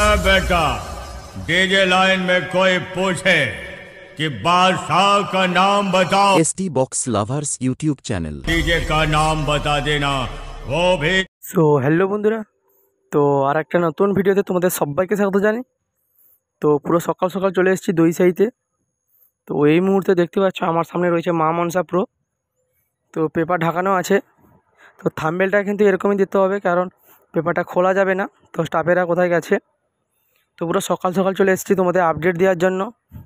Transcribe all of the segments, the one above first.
बेटा, DJ line में कोई पूछे कि बादशाह का नाम बताओ, ST box lovers YouTube channel DJ का नाम बता देना, वो भी। सो हेलो बंधुरा, तो और एक नतून भिडियोते तुम्हारे सबाइके स्वागत जानी। तो पुरो सकाल सकाल चले एसेछि दईसाईते। तो এই মুহূর্তে দেখতে পাচ্ছ আমার সামনে রয়েছে মা মনসা প্রো। তো পেপার ঢাকানো আছে। তো থাম্বনেলটা কিন্তু এরকমই দিতে হবে, কারণ পেপারটা খোলা যাবে না। তো স্টাফেরা কোথায় গেছে। তো পুরো সকাল সকাল চলে এসেছি তোমাদের আপডেট দেওয়ার জন্য।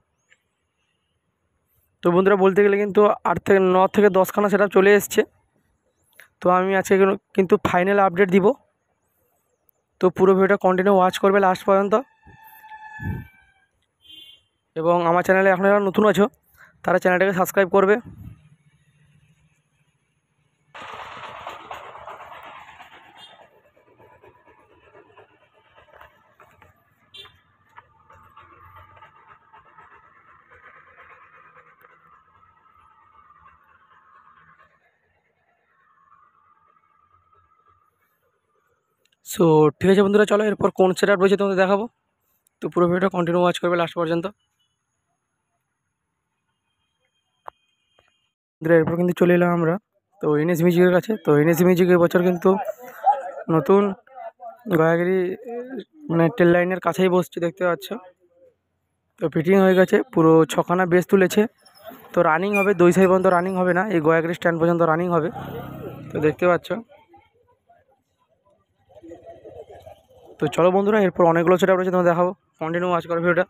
তো বন্ধুরা বলতে গেলে কিন্তু 8 থেকে 9 থেকে 10 খানা সেটআপ চলে এসেছে। তো আমি আজকে কিন্তু ফাইনাল আপডেট দিব। তো পুরো ভিডিওটা কন্টিনিউ ওয়াচ করবে লাস্ট পর্যন্ত। এবং আমার চ্যানেলে এখন যারা নতুন আছো তারা চ্যানেলটাকে সাবস্ক্রাইব করবে। সো ঠিক আছে বন্ধুরা, চলো এরপর কোন সেটআপ রয়েছে তোমাদের দেখাবো। তো পুরো ভিডিওটা কন্টিনিউ ওয়াচ করবে লাস্ট পর্যন্ত। এরপর কিন্তু চলে এলাম আমরা তো এনএস মিউজিকের কাছে। তো এনএস মিউজিক এবছর কিন্তু নতুন গয়াগিরি মানে টেল লাইনের কাছেই বসছে, দেখতে পাচ্ছ। তো ফিটিং হয়ে গেছে, পুরো 6খানা বেস তুলেছে। তো রানিং হবে, দইসাই পর্যন্ত রানিং হবে না, এই গয়াগিরি স্ট্যান্ড পর্যন্ত রানিং হবে। তো দেখতে পাচ্ছ। তো চলো বন্ধুরা, এরপর অনেকগুলো সেটআপ রয়েছে তোমাদের দেখাবো, কন্টিনিউ ওয়াচ করো ভিডিওটা।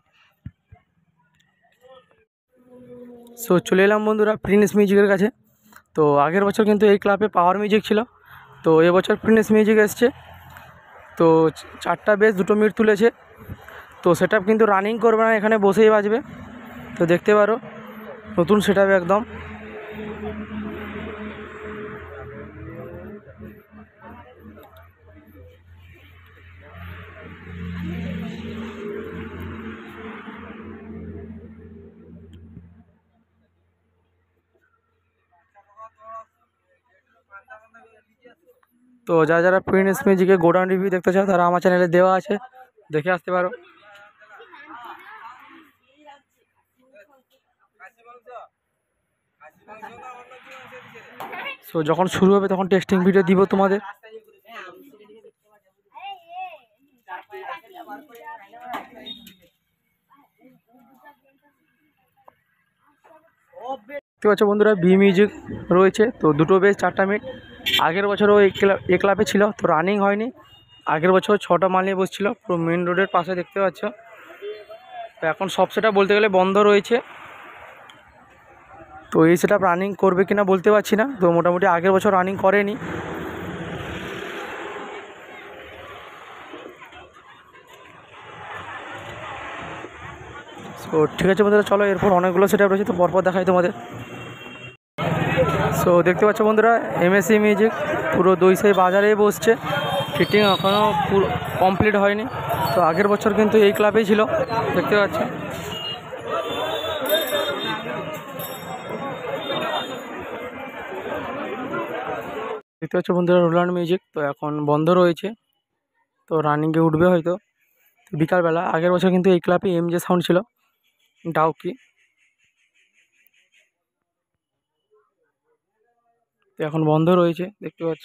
সো চলে এলাম বন্ধুরা প্রিন্স মিউজিকের কাছে। তো আগের বছর কিন্তু এই ক্লাবে পাওয়ার মিউজিক ছিল, তো এবছর প্রিন্স মিউজিক এসছে। তো 4টা বেস 2টো মিড তুলেছে। তো সেটআপ কিন্তু রানিং করবে না, এখানে বসেই বাজবে। তো দেখতে পারো নতুন সেটআপ একদম। তো যারা যারা প্রিন্স মিউজিকে গোডাউন রিভিউ দেখতে চাও তারা আমার চ্যানেলে দেওয়া আছে, দেখে আসতে পারো। সো যখন শুরু হবে তখন টেস্টিং ভিডিও দিব তোমাদের। দেখতে পাচ্ছ বন্ধুরা বি মিউজিক রয়েছে। তো 2টো বেস 4টা মিড। আগের বছরও এই ক্লাবে ছিল, তো রানিং হয়নি। আগের বছর 6টা মাল নিয়ে বসছিল পুরো মেন রোডের পাশে, দেখতে পাচ্ছ। তো এখন সব সেটআপ বলতে গেলে বন্ধ রয়েছে। তো এই সেটআপ রানিং করবে কিনা বলতে পারছি না। তো মোটামুটি আগের বছর রানিং করেনি। তো ঠিক আছে বন্ধুরা, চলো এরপর অনেকগুলো সেটআপ রয়েছে, তো পরপর দেখাই তোমাদের। সো দেখতে পাচ্ছ বন্ধুরা এমএসসি মিউজিক পুরো দইসাই বাজারেই বসছে, ফিটিং এখনও পুরো কমপ্লিট হয়নি। তো আগের বছর কিন্তু এই ক্লাবেই ছিল, দেখতে পাচ্ছ। দেখতে পাচ্ছ বন্ধুরা রোল্যান্ড মিউজিক তো এখন বন্ধ রয়েছে, তো রানিংয়ে উঠবে হয়তো বিকালবেলা। আগের বছর কিন্তু এই ক্লাবে এমজে সাউন্ড ছিল ডাউকি, তো এখন বন্ধ রয়েছে, দেখতে পাচ্ছ।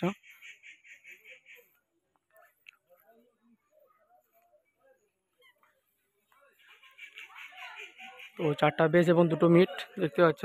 তো 4টা বেস এবং 2টো মিড, দেখতে পাচ্ছ।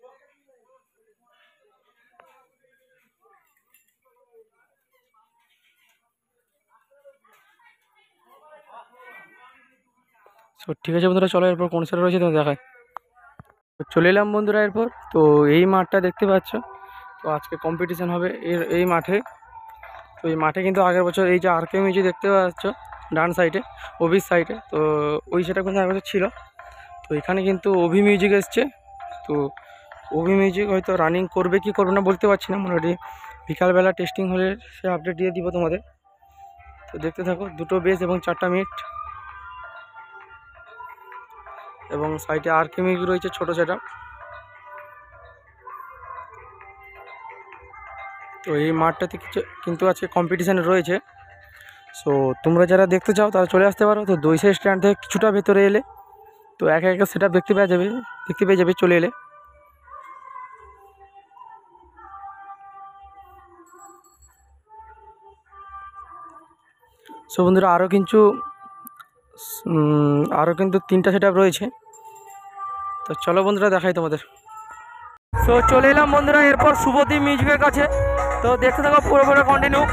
সো ঠিক আছে বন্ধুরা, চলো এরপর কোন সেটা রয়েছে তোমার দেখায়। চলে এলাম বন্ধুরা এরপর। তো এই মাঠটা দেখতে পাচ্ছ, তো আজকে কম্পিটিশান হবে এই মাঠে। তো এই মাঠে কিন্তু আগের বছর এই যে আরকে মিউজিক দেখতে পাচ্ছ ডান সাইডে, ওবির সাইডে, তো ওই সেটা কিন্তু আগের বছর ছিল। তো এখানে কিন্তু ওভি মিউজিক এসছে। তো ওভি মিউজিক হয়তো রানিং করবে কি করবে না বলতে পারছি না, মোটামুটি বিকালবেলা টেস্টিং হলে সে আপডেট দিয়ে দিব তোমাদের। তো দেখতে থাকো, 2টো বেস এবং 4টা মিড, এবং সাইডে আরকে মিউজিক রয়েছে ছোটো সেটআপ। তো এই মাঠটাতে কিন্তু আজকে কম্পিটিশান রয়েছে। সো তোমরা যারা দেখতে চাও তারা চলে আসতে পারো। তো দইসা স্ট্যান্ড থেকে কিছুটা ভেতরে এলে তো একা একা সেট আপ দেখতে পেয়ে যাবে চলে এলে। সো বন্ধুরা আরও কিন্তু 3টা সেট আপ রয়েছে। তো চলো বন্ধুরা দেখাই তোমাদের। সো চলে এলাম বন্ধুরা এরপর শুভদীপ মিউজিকের কাছে। তো দেখতে থাকো পুরো কন্টিনিউ।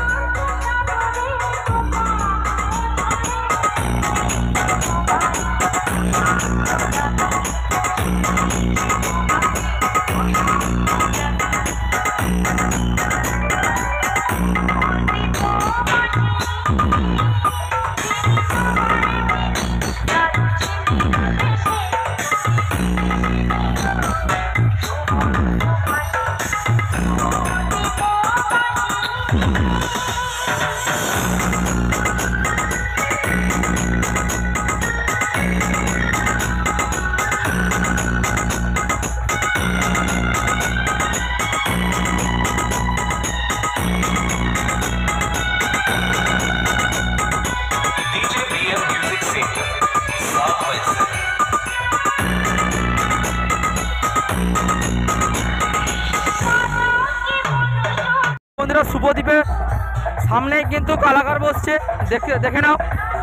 বন্ধুরা শুভদীপের সামনে কিন্তু কলাকার বসছে, দেখে নাও।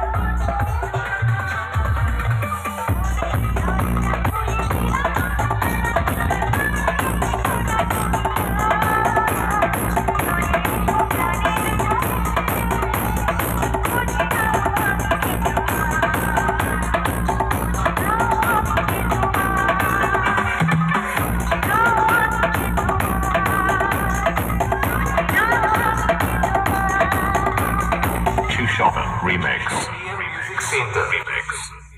Remix. In the remix.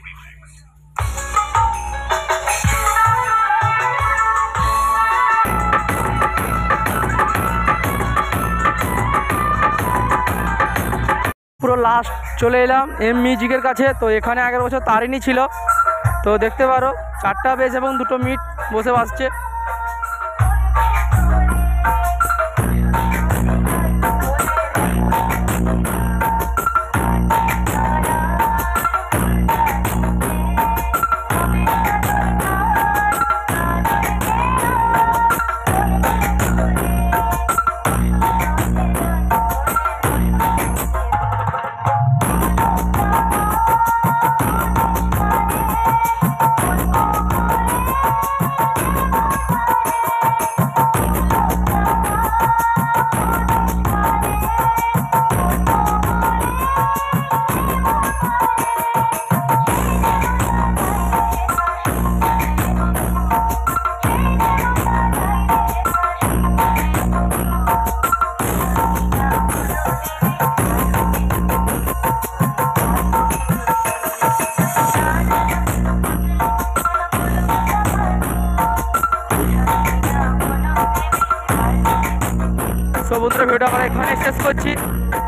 পুরো লাস্ট চলে এলাম এম মিউজিকের কাছে। তো এখানে আগের বছর তারিণী ছিল, তো দেখতে পারো 4টা বেস এবং 2টো মিট বসে বাজছে। বন্ধুরা ভিডিওটা আমরা এখানে শেষ করছি।